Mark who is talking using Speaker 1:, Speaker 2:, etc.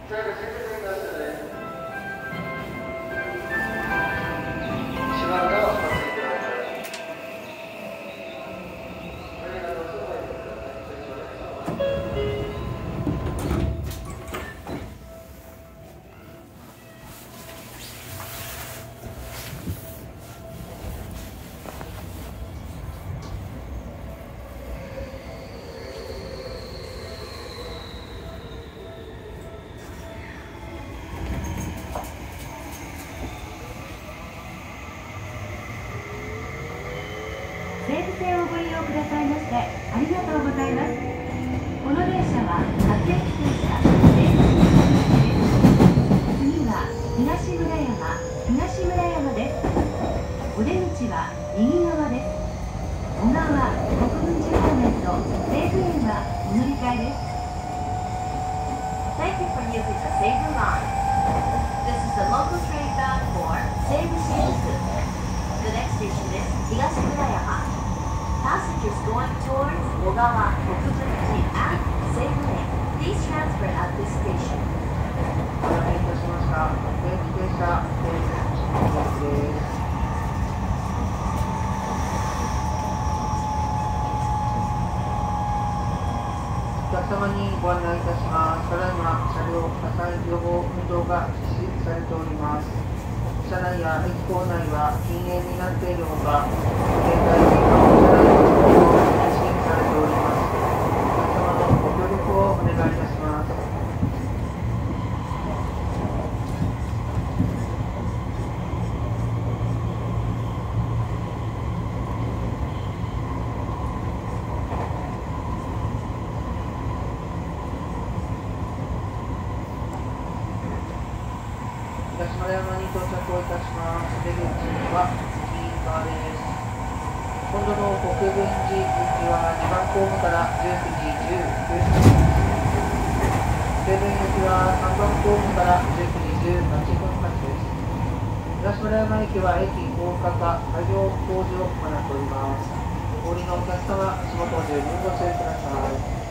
Speaker 1: 西武線をご利用くださいましてありがとうございます。この電車は各駅停車西武新宿です。次は東村山です。お出口は右側です。小川、国分寺方面と西武園はお乗り換えです。Thank you for using the Seibu line. This is the local train bound for Seibu Shinjuku. The next station is 東村山. Passengers going towards Ogawa, Kokubunji, and Seibu-en, please transfer at this station.
Speaker 2: お待たせいたしました。各駅停車西武新宿です。お客様にご案内いたします。ただいま車両火災予防運動が実施されております。車内や駅構内は禁煙になっているほか、現在車内の運動を実施されております。お客様のご協力をお願いいたします。東村山に到着をいたします。出口は右側です。今度の国分寺行きは2番ホームから19時19分。西武園行きは3番ホームから19時18分発です。東村山駅は駅高架化改良工事を行っております。お降りのお客様、足元十分ご注意ください。